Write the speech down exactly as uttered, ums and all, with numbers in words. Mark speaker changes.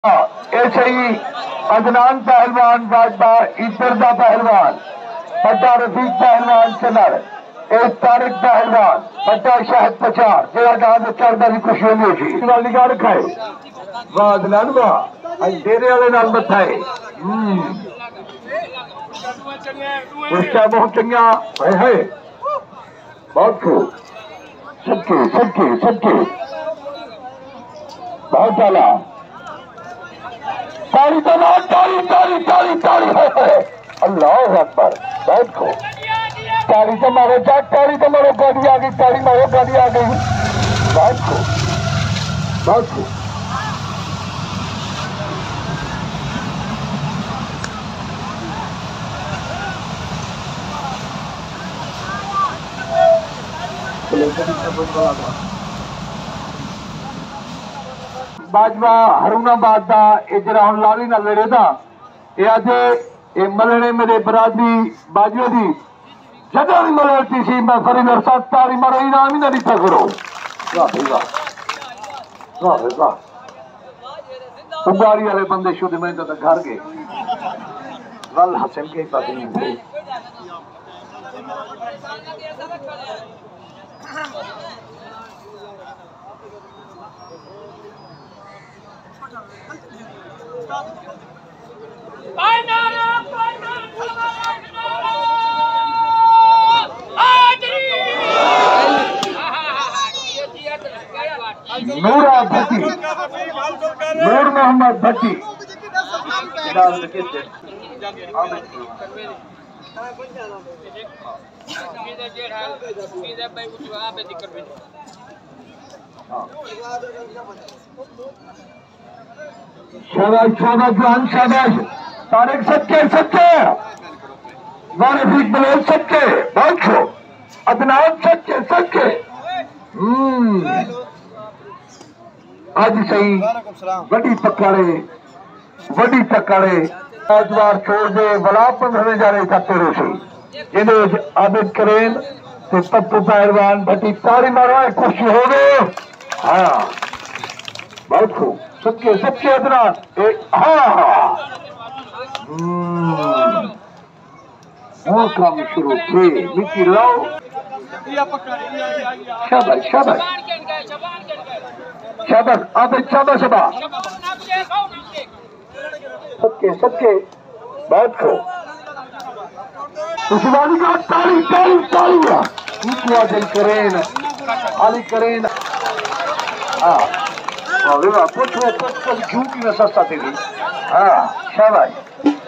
Speaker 1: ऐसे ही अदनान पहलवान बाजबा इतरदा पहलवान बड़ा रफीक पहलवान चनर एक तारिक पहलवान बड़ा शहद पचार जरा गांव चढ़दा की खुशी होनी थी वाली निगाह रखाए वाह अदनान वाह डेरे वाले नाल मथा है उसका बहुत चंगा है, है। बहुत खूब सबके सबके सबके बहुत डाला ताली ताली ताली ताली ताली ताली है अल्लाह अकबर बहुत खूब ताली तो मारो जाट ताली तो मारो गाड़ी आ गई ताली मारो गाड़ी आ गई बहुत खूब बहुत खूब बाजवा हरूणाबाद का जरा हम लाली ना लड़े था ये अज ये मलने मेरे बरादरी बाजवे की जगह भी मलती सी मैं फरी नरसा तारी मारो इनाम ही ना दिता करो उगाड़ी वाले बंदे शुद्ध में तो घर गए गल हसन के पता नहीं नूरा भट्टी नूर मोहम्मद भट्टी शाबाश शाबाश जान शाबाश तारिक सच्चे सच्चे वारिफीक बलोच सच्चे बहुत खूब अदनान सच्चे सच्चे हम्म आज सही वडी पकड़े वडी पकड़े आज बार छोड़ दे बला पंद्रह जा रहे खाते रोशी जिन्हें आबिद करेन तो पप्पू पहलवान भट्टी तारी मारो खुशी हो गए हाँ बहुत खूब सबके सबके अदनान एक हाँ वो काम शुरू थे मिट्टी लाओ शाबाश शाबाश शाबाश आबिद शाबाश शाबाश सबके सबके बहुत खूब उस्मानी का ताली ताली ताली आदिल करेन अली करेन हाँ पूछ पूछ क्यों की नशा हाँ शाबाश